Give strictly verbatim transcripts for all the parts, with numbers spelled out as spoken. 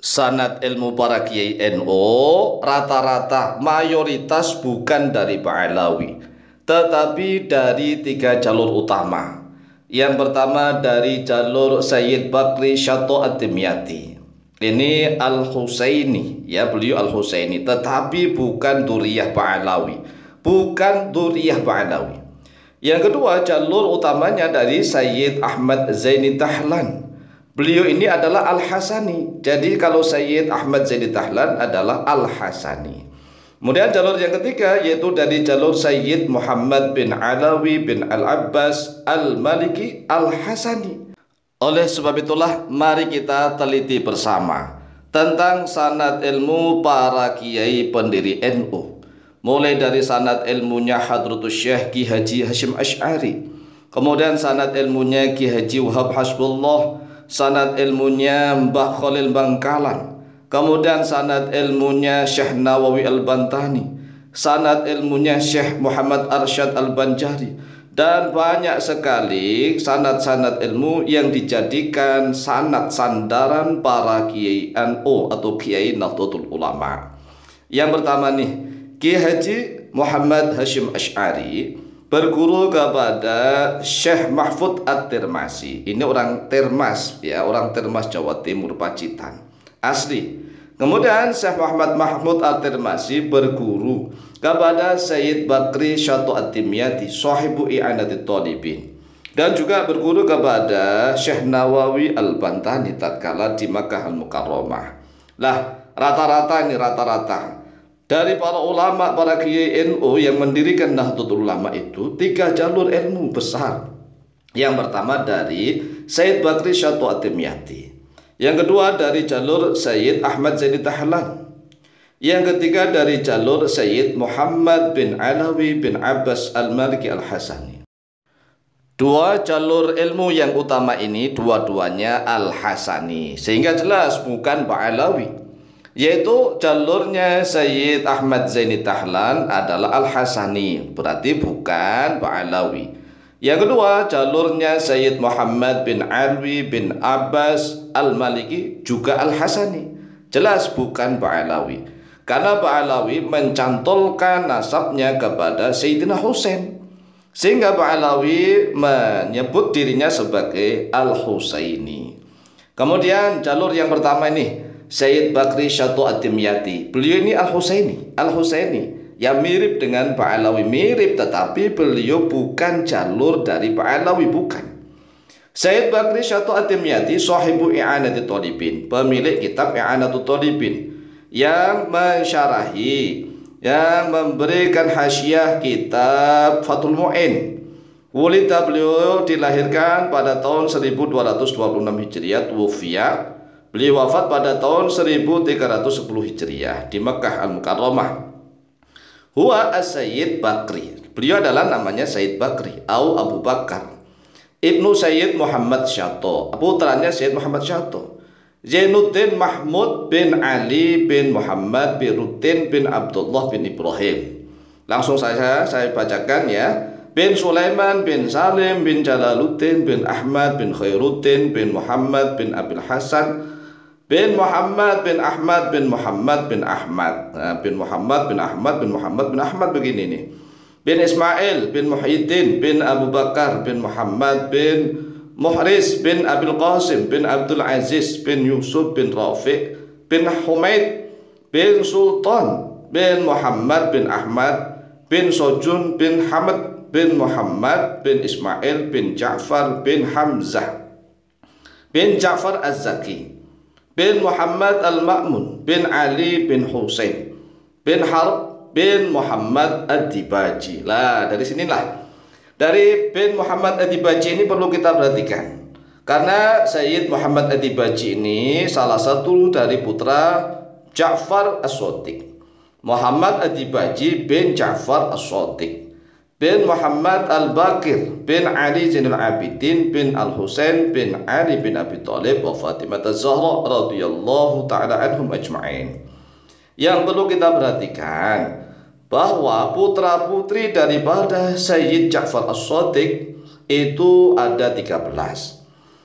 Sanad ilmu para kiai N U rata-rata mayoritas bukan dari Ba'alawi, tetapi dari tiga jalur utama. Yang pertama dari jalur Sayyid Bakri Syato Ad-Dimyati. Ini Al-Husaini, ya, beliau Al-Husaini, tetapi bukan duriyah Ba'alawi, bukan duriyah Ba'alawi. Yang kedua jalur utamanya dari Sayyid Ahmad Zaini Tahlan. Beliau ini adalah Al-Hasani. Jadi kalau Sayyid Ahmad Zaini Tahlan adalah Al-Hasani. Kemudian jalur yang ketiga yaitu dari jalur Sayyid Muhammad bin Alawi bin Al-Abbas Al-Maliki Al-Hasani. Oleh sebab itulah mari kita teliti bersama tentang sanad ilmu para kiai pendiri N U. Mulai dari sanad ilmunya Hadratus Syekh Ki Haji Hashim Asy'ari, kemudian sanad ilmunya Ki Haji Wahab Hasbullah, sanad ilmunya Mbah Khalil Bangkalan, kemudian sanad ilmunya Syekh Nawawi Al-Bantani, sanad ilmunya Syekh Muhammad Arsyad Al-Banjari, dan banyak sekali sanad-sanad ilmu yang dijadikan sanad sandaran para kiai N U atau kiai Nahdlatul Ulama. Yang pertama nih, Ki Haji Muhammad Hashim Asy'ari berguru kepada Syekh Mahfud At-Tirmasi. Ini orang Termas, ya, orang Termas Jawa Timur, Pacitan asli. Kemudian Syekh Muhammad Mahmud At-Tirmasi berguru kepada Sayyid Bakri Syato Ad-Dimyati, sahibu I'anatit Thalibin, dan juga berguru kepada Syekh Nawawi Al-Bantani tatkala di Makkah Al-Mukarramah. Lah, rata-rata ini rata-rata dari para ulama, para kiai N U yang mendirikan Nahdlatul Ulama itu tiga jalur ilmu besar. Yang pertama dari Sayyid Bakri Syato Ad-Dimyati, yang kedua dari jalur Sayyid Ahmad Zaini Tahlan, yang ketiga dari jalur Sayyid Muhammad bin Alawi bin Abbas Al-Maliki Al-Hasani. Dua jalur ilmu yang utama ini dua-duanya Al-Hasani, sehingga jelas bukan Ba'alawi. Yaitu jalurnya Sayyid Ahmad Zaini Tahlan adalah Al-Hasani, berarti bukan Ba'alawi. Yang kedua jalurnya Sayyid Muhammad bin Alwi bin Abbas Al-Maliki juga Al-Hasani, jelas bukan Ba'alawi, karena Ba'alawi mencantolkan nasabnya kepada Sayyidina Husain, sehingga Ba'alawi menyebut dirinya sebagai Al-Husaini. Kemudian jalur yang pertama ini Sayyid Bakri Syato Ad-Dimyati, beliau ini Al-Husaini, Al-Husaini yang mirip dengan Ba'alawi, mirip, tetapi beliau bukan jalur dari Ba'alawi, bukan. Sayyid Bakri Syato Ad-Dimyati sahibu I'anatit Thalibin, pemilik kitab I'anatul Thalibin, yang mensyarahi, yang memberikan hasyiah kitab Fathul Mu'in. Wulida, beliau dilahirkan pada tahun seribu dua ratus dua puluh enam Hijriah, tuwfiya, beliau wafat pada tahun seribu tiga ratus sepuluh Hijriah di Makkah Al-Mukarramah. Huwa as-Sayyid Bakri, beliau adalah namanya Sayyid Bakri atau Abu Bakar, ibnu Sayyid Muhammad Syato, putranya Sayyid Muhammad Syato, Zainuddin Mahmud bin Ali bin Muhammad bin Rutin bin Abdullah bin Ibrahim. Langsung saja saya bacakan, ya. Bin Sulaiman bin Salim bin Jalaluddin bin Ahmad bin Khairuddin bin Muhammad bin Abil Hasan bin Muhammad bin Ahmad bin Muhammad bin Ahmad, nah, bin Muhammad bin Ahmad bin Muhammad bin Ahmad begini nih. Bin Ismail bin Muhyiddin bin Abu Bakar bin Muhammad bin Muhris bin Abil Qasim bin Abdul Aziz bin Yusuf bin Rafiq bin Humaid bin Sultan bin Muhammad bin Ahmad bin Sojun bin Hamad bin Muhammad bin Ismail bin Ja'far bin Hamzah bin Ja'far Az-Zaki bin Muhammad Al-Ma'mun bin Ali bin Husain bin Harb bin Muhammad Ad-Dibaji. Lah, dari sinilah, dari bin Muhammad Ad-Dibaji ini perlu kita perhatikan, karena Sayyid Muhammad Ad-Dibaji ini salah satu dari putra Ja'far As-Shadiq. Muhammad Ad-Dibaji bin Ja'far As-Shadiq bin Muhammad Al-Bakir bin Ali Zainul Abidin bin Al-Husain bin Ali bin Abi Thalib wa Fatimah Az-Zahra radhiyallahu ta'ala anhum ajma'in. Yang perlu kita perhatikan bahwa putra-putri daripada Sayyid Ja'far As-Shadiq itu ada tiga belas.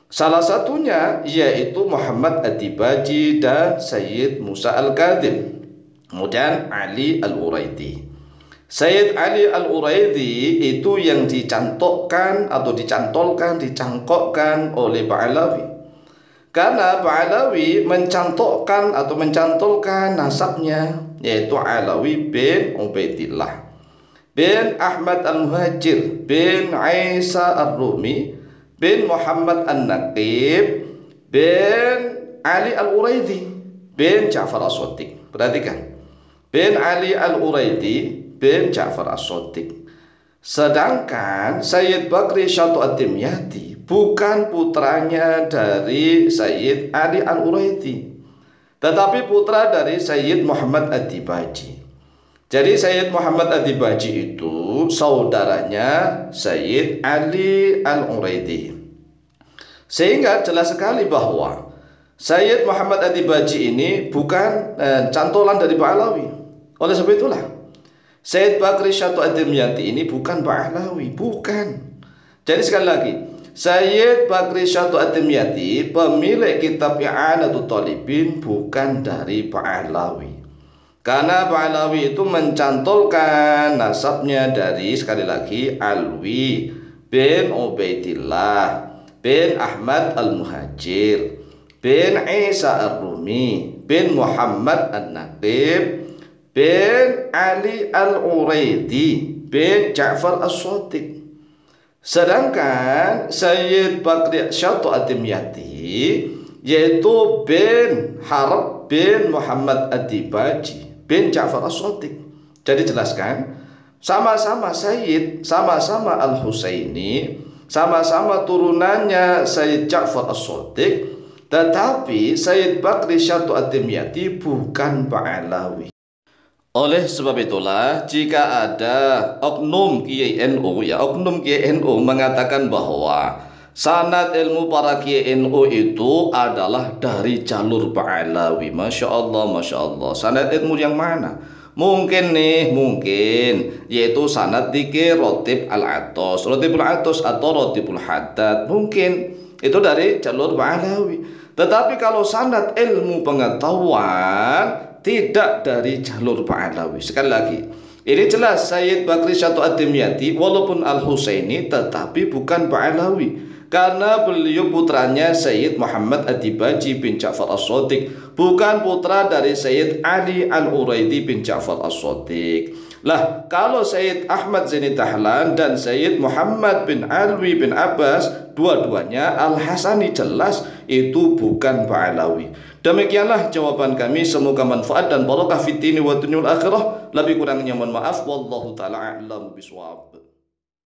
Salah satunya yaitu Muhammad Ad-Dibaji dan Sayyid Musa Al-Kadhim. Kemudian Ali Al-Uraidi. Sayyid Ali Al-Uraidi itu yang dicantokkan atau dicantolkan, dicangkokkan oleh Ba'alawi. Karena Ba'alawi mencantokkan atau mencantolkan nasabnya, yaitu Alawi bin Ubaidillah bin Ahmad Al-Muhajir bin Isa Ar-Rumi bin Muhammad An-Naqib bin Ali Al-Uraidi bin Ja'far As-Shadiq. Perhatikan, bin Ali Al-Uraidi bin Ja'far As-Shadiq. Sedangkan Sayyid Bakri Syatu Ad-Dimyati bukan putranya dari Sayyid Ali Al-Uraidi, tetapi putra dari Sayyid Muhammad Ad-Dibaji. Jadi Sayyid Muhammad Ad-Dibaji itu saudaranya Sayyid Ali Al-Uraidi. Sehingga jelas sekali bahwa Sayyid Muhammad Ad-Dibaji ini bukan eh, cantolan dari Ba'alawi. Oleh sebab itulah Sayyid Bakri Syatu Ad-Dimyati ini bukan Ba'alawi, bukan. Jadi sekali lagi, Sayyid Bakri Syatu Ad-Dimyati pemilik kitab I'anatul Talibin bukan dari Ba'alawi. Karena Ba'alawi itu mencantolkan nasabnya dari, sekali lagi, Alwi bin Ubaidillah bin Ahmad Al-Muhajir bin Isa Ar-Rumi bin Muhammad An-Naqib bin Ali Al-Uraidi bin Ja'far As-Shadiq. Sedangkan Sayyid Bakri Syatu Ad-Dimyati yaitu bin Harb bin Muhammad Ad-Dibaji bin Ja'far As-Shadiq. Jadi jelaskan, sama-sama Sayyid, sama-sama Al-Husaini, sama-sama turunannya Sayyid Ja'far As-Shadiq, tetapi Sayyid Bakri Syatu Ad-Dimyati bukan Ba'alawi. Oleh sebab itulah, jika ada oknum Kiai N U, ya oknum Kiai N U mengatakan bahwa sanad ilmu para Kiai N U itu adalah dari jalur Ba'alawi, Masya Allah, Masya Allah. Sanad ilmu yang mana? Mungkin nih, mungkin yaitu sanad dikir Rotib Al-Atos, Rotibul Atos atau Rotibul Haddad, mungkin itu dari jalur Ba'alawi. Tetapi kalau sanad ilmu pengetahuan tidak dari jalur Ba'alawi. Sekali lagi, ini jelas Sayyid Bakri Syatu Ad-Dimyati walaupun Al-Husaini tetapi bukan Ba'alawi, karena beliau putranya Sayyid Muhammad Ad-Dibaji bin Ja'far As-Shadiq, bukan putra dari Sayyid Ali Al-Uraidi bin Ja'far As-Shadiq. Lah, kalau Sayyid Ahmad Zaini Dahlan dan Sayyid Muhammad bin Alwi bin Abbas, dua-duanya Al-Hasani, jelas itu bukan Ba'alawi. Demikianlah jawaban kami, semoga manfaat dan barokah fid dini wa dunyal akhirah. Lebih kurangnya mohon maaf, wallahu taala a'lam bishawab.